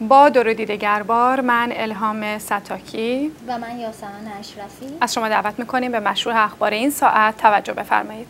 با درودی دگربار، من الهام ستاکی و من یاسمن اشرفی از شما دعوت میکنیم به مشروع اخبار این ساعت توجه بفرمایید.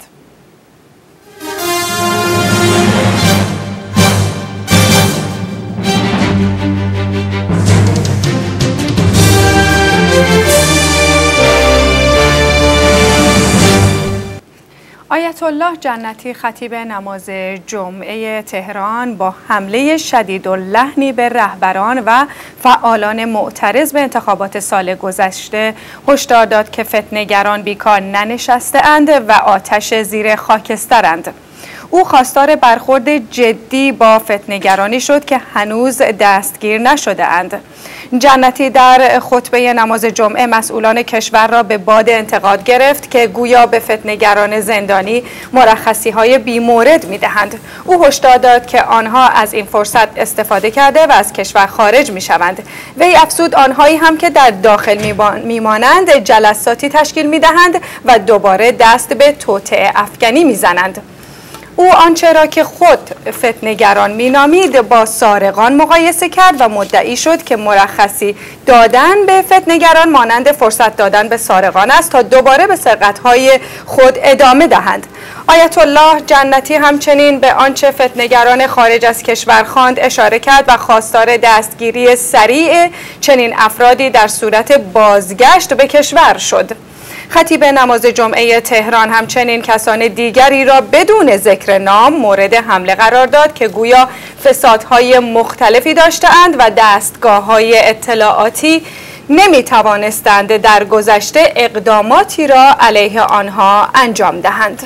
آیت الله جنتی خطیب نماز جمعه تهران با حمله شدیداللحنی به رهبران و فعالان معترض به انتخابات سال گذشته هشدار داد که فتنه‌گران بیکار ننشسته‌اند و آتش زیر خاکسترند. او خواستار برخورد جدی با فتنه‌گرانی شد که هنوز دستگیر نشده‌اند. جنتی در خطبه نماز جمعه مسئولان کشور را به باد انتقاد گرفت که گویا به فتنه‌گران زندانی مرخصی‌های بی‌مورد می‌دهند. او هشدار داد که آنها از این فرصت استفاده کرده و از کشور خارج می‌شوند. وی افزود آنهایی هم که در داخل می‌مانند جلساتی تشکیل می‌دهند و دوباره دست به توطئه افکنی می‌زنند. او آنچه را که خود فتنه‌گران مینامید با سارقان مقایسه کرد و مدعی شد که مرخصی دادن به فتنه‌گران مانند فرصت دادن به سارقان است تا دوباره به سرقت‌های خود ادامه دهند. آیت الله جنتی همچنین به آنچه فتنه‌گران خارج از کشور خواند اشاره کرد و خواستار دستگیری سریع چنین افرادی در صورت بازگشت به کشور شد. خطیب نماز جمعه تهران همچنین کسان دیگری را بدون ذکر نام مورد حمله قرار داد که گویا فسادهای مختلفی داشته‌اند و دستگاه‌های اطلاعاتی نمی‌توانستند در گذشته اقداماتی را علیه آنها انجام دهند.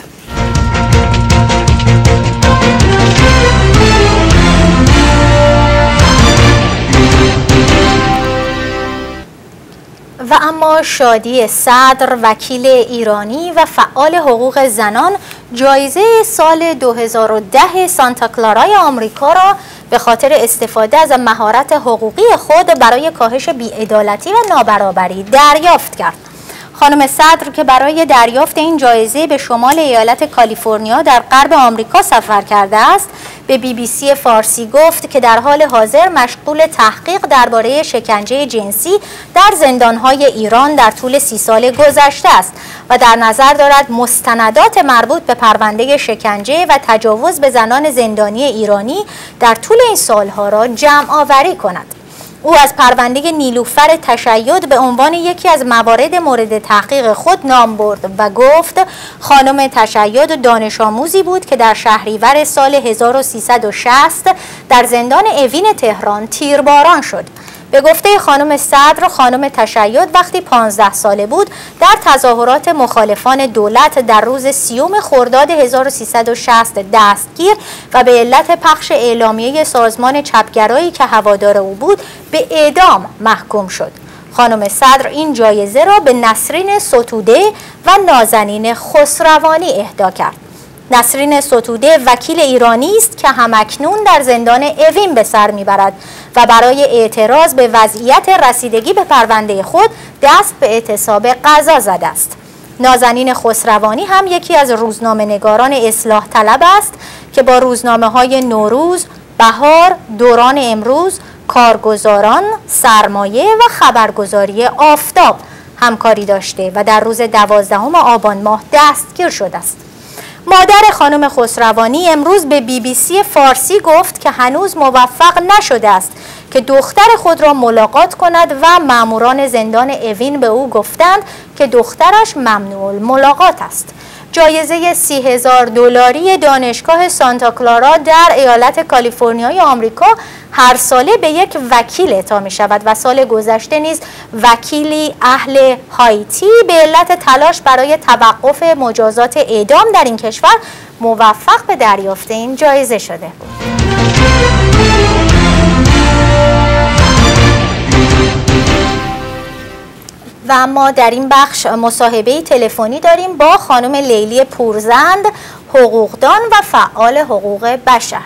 و اما شادی صدر وکیل ایرانی و فعال حقوق زنان جایزه سال 2010 سانتا کلارای آمریکا را به خاطر استفاده از مهارت حقوقی خود برای کاهش بی‌عدالتی و نابرابری دریافت کرد. خانم صدر که برای دریافت این جایزه به شمال ایالت کالیفرنیا در غرب آمریکا سفر کرده است، به BBC فارسی گفت که در حال حاضر مشغول تحقیق درباره شکنجه جنسی در زندان‌های ایران در طول 30 سال گذشته است و در نظر دارد مستندات مربوط به پرونده شکنجه و تجاوز به زنان زندانی ایرانی در طول این سالها را جمع آوری کند. او از پرونده نیلوفر تشیع به عنوان یکی از موارد مورد تحقیق خود نام برد و گفت خانم تشیع دانش آموزی بود که در شهریور سال 1360 در زندان اوین تهران تیرباران شد. به گفته خانم صدر، خانم تشیع وقتی 15 ساله بود در تظاهرات مخالفان دولت در روز 30 خرداد 1360 دستگیر و به علت پخش اعلامیه سازمان چپگرایی که هوادار او بود به اعدام محکوم شد. خانم صدر این جایزه را به نسرین ستوده و نازنین خسروانی اهدا کرد. نسرین ستوده وکیل ایرانی است که همکنون در زندان اوین به سر میبرد و برای اعتراض به وضعیت رسیدگی به پرونده خود دست به اعتصاب قضا زده است. نازنین خسروانی هم یکی از روزنامه‌نگاران اصلاح طلب است که با روزنامه‌های نوروز، بهار، دوران امروز، کارگزاران، سرمایه و خبرگزاری آفتاب همکاری داشته و در روز 12 آبان ماه دستگیر شده است. مادر خانم خسروانی امروز به BBC فارسی گفت که هنوز موفق نشده است که دختر خود را ملاقات کند و ماموران زندان اوین به او گفتند که دخترش ممنوع الملاقات است. جایزه $30,000 دانشگاه سانتا کلارا در ایالت کالیفرنیای آمریکا هر ساله به یک وکیل اعطا می شود و سال گذشته نیز وکیلی اهل هایتی به علت تلاش برای توقف مجازات اعدام در این کشور موفق به دریافت این جایزه شده. و اما در این بخش مصاحبه تلفنی داریم با خانم لیلی پورزند، حقوقدان و فعال حقوق بشر.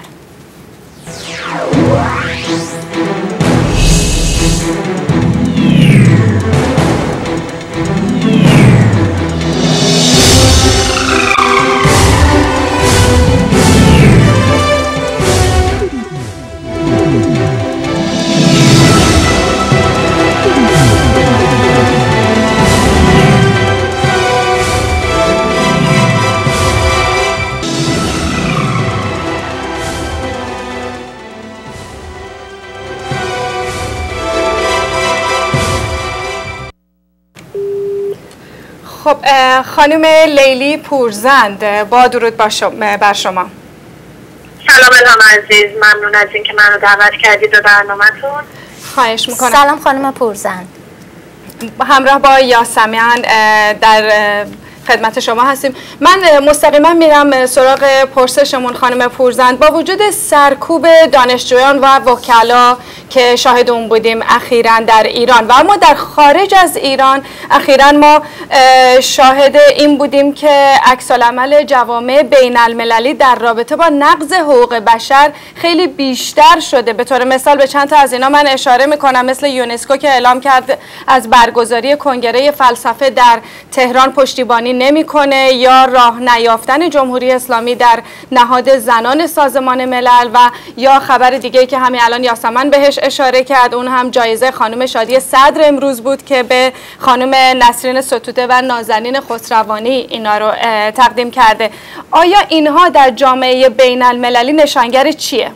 خب خانم لیلی پورزند، با درود بر شما. سلام الهام عزیز، ممنون از اینکه منو دعوت کردید به برنامه‌تون. خواهش میکنم. سلام خانم پورزند. همراه با یاسمین در خدمت شما هستیم. من مستقیما میرم سراغ پرسشمون خانم پورزند. با وجود سرکوب دانشجویان و وکلا که شاهد اون بودیم اخیراً در ایران و اما در خارج از ایران اخیراً ما شاهد این بودیم که عکس‌العمل جوامع بین المللی در رابطه با نقض حقوق بشر خیلی بیشتر شده. به طور مثال به چند تا از اینا من اشاره میکنم، مثل یونسکو که اعلام کرد از برگزاری کنگره فلسفه در تهران پشتیبانی نمیکنه، یا راه نیافتن جمهوری اسلامی در نهاد زنان سازمان ملل، و یا خبر دیگه که همین الان یاسمین بهش اشاره کرد، اون هم جایزه خانم شادی صدر امروز بود که به خانم نسرین ستوده و نازنین خسروانی اینا رو تقدیم کرده. آیا اینها در جامعه بین المللی نشانگر چیه؟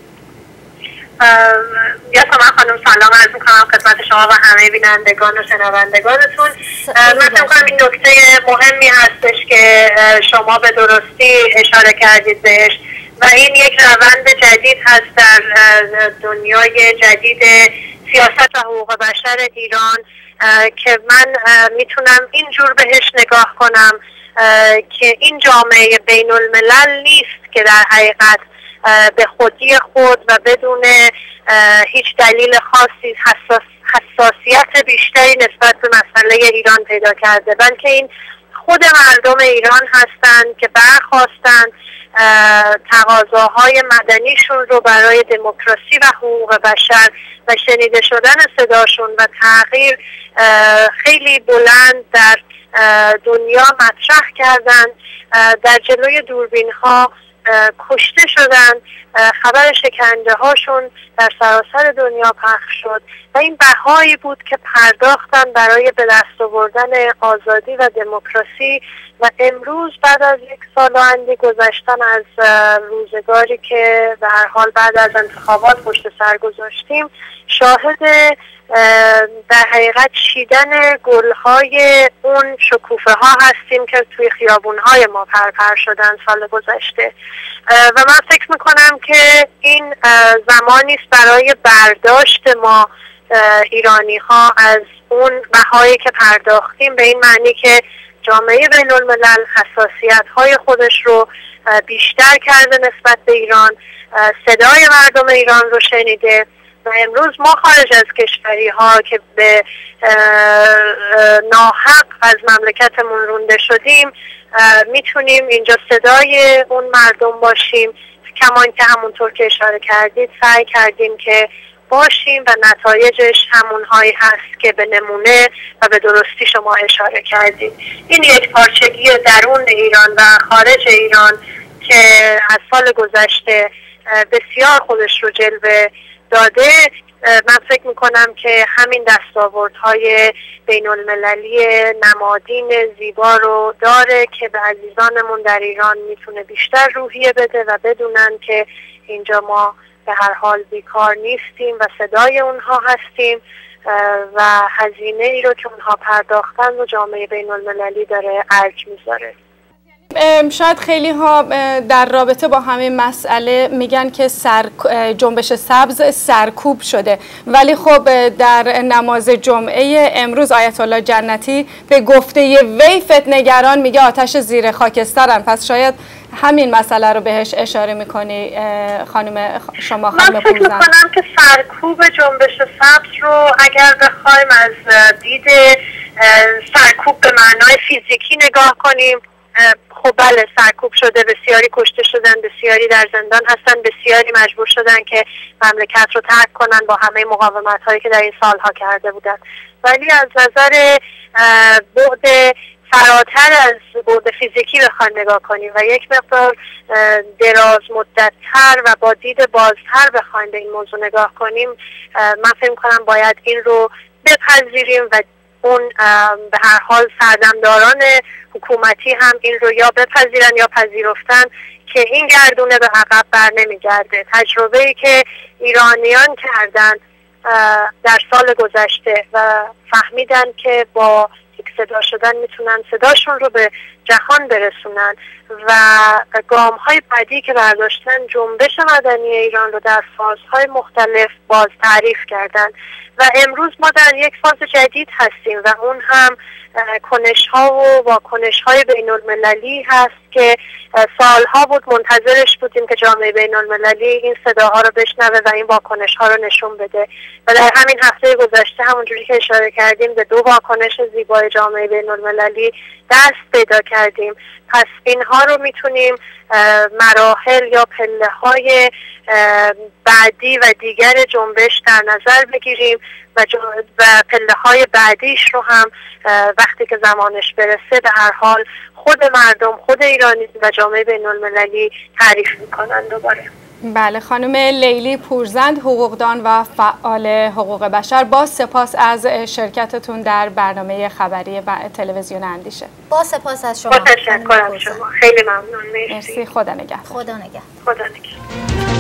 یاسمین خانم سلام عرض میکنم خدمت شما و همه بینندگان و شنوندگانتون. من فکر میکنم این نکته مهمی هستش که شما به درستی اشاره کردید بهش و این یک روند جدید هست در دنیای جدید سیاست و حقوق بشر ایران که من میتونم اینجور بهش نگاه کنم که این جامعه بین الملل نیست که در حقیقت به خودی خود و بدون هیچ دلیل خاصی حساسیت بیشتری نسبت به مسئله ایران پیدا کرده، بلکه این خود مردم ایران هستند که برخواستند تقاضاهای مدنیشون رو برای دموکراسی و حقوق بشر و شنیده شدن صداشون و تغییر خیلی بلند در دنیا مطرح کردند. در جلوی دوربین ها کشته شدن، خبر شکنجه هاشون در سراسر دنیا پخش شد و این بهایی بود که پرداختن برای به دست آوردن آزادی و دموکراسی. و امروز بعد از 1 سال و اندی گذشتن از روزگاری که به هر حال بعد از انتخابات پشت سر گذاشتیم، شاهد در حقیقت چیدن گلهای اون شکوفه ها هستیم که توی خیابون های ما پرپر شدن سال گذشته. و من فکر میکنم که این زمانی است برای برداشت ما ایرانی ها از اون بهایی که پرداختیم، به این معنی که جامعه بین الملل حساسیت های خودش رو بیشتر کرده نسبت به ایران، صدای مردم ایران رو شنیده و امروز ما خارج از کشوری ها که به ناحق از مملکتمون رونده شدیم میتونیم اینجا صدای اون مردم باشیم، کمان که همونطور که اشاره کردید سعی کردیم که باشیم و نتایجش همونهایی هست که به نمونه و به درستی شما اشاره کردید. این یک پارچگی درون ایران و خارج ایران که از سال گذشته بسیار خودش رو جلوه داده. من فکر میکنم که همین دستاوردهای بین المللی نمادین زیبا رو داره که به عزیزانمون در ایران میتونه بیشتر روحیه بده و بدونن که اینجا ما به هر حال بیکار نیستیم و صدای اونها هستیم و هزینه ای رو که اونها پرداختن و جامعه بین المللی داره ارج میذاره. شاید خیلی ها در رابطه با همین مسئله میگن که جنبش سبز سرکوب شده، ولی خب در نماز جمعه امروز آیت الله جنتی به گفته وی فتنه‌گران میگه آتش زیر خاکسترن. پس شاید همین مسئله رو بهش اشاره میکنی شما خانم پورزند. من فکر میکنم که سرکوب جنبش سبز رو اگر بخوایم از دید سرکوب به معنای فیزیکی نگاه کنیم، خب بله سرکوب شده، بسیاری کشته شدن، بسیاری در زندان هستن، بسیاری مجبور شدن که مملکت رو ترک کنن با همه مقاومت هایی که در این سالها کرده بودن. ولی از نظر بعد فراتر از بعد فیزیکی بخوایم نگاه کنیم و یک مقدار دراز مدت‌تر و با دید بازتر بخوایم به این موضوع نگاه کنیم، من فکر می‌کنم باید این رو بپذیریم و اون به هر حال سردمداران حکومتی هم این رو یا بپذیرن یا پذیرفتن که این گردونه به عقب بر نمیگرده. تجربه‌ای که ایرانیان کردن در سال گذشته و فهمیدن که با یک صدا شدن میتونن صداشون رو به جهان برسونن و گام‌های بعدی که برداشتن جنبش مدنی ایران رو در فازهای مختلف باز تعریف کردن و امروز ما در یک فاز جدید هستیم و اون هم کنش‌ها و واکنش‌های بین‌المللی هست که سالها بود منتظرش بودیم که جامعه بین‌المللی این صداها رو بشنوه و این واکنش‌ها رو نشون بده و در همین هفته گذشته همونجوری که اشاره کردیم به 2 واکنش زیبای جامعه بین‌المللی دست پیدا کردیم. پس اینها رو میتونیم مراحل یا پله‌های بعدی و دیگر جنبش در نظر بگیریم و پله‌های بعدیش رو هم وقتی که زمانش برسه به هر حال خود مردم، خود ایرانی و جامعه بین‌المللی تعریف میکنن دوباره. بله خانم لیلی پورزند، حقوقدان و فعال حقوق بشر، با سپاس از شرکتتون در برنامه خبری و تلویزیون اندیشه. با سپاس از شما. با تشکر از شما، خیلی ممنون. مرسی. خدا نگهدار. خدا نگهدار. خدا نگهدار.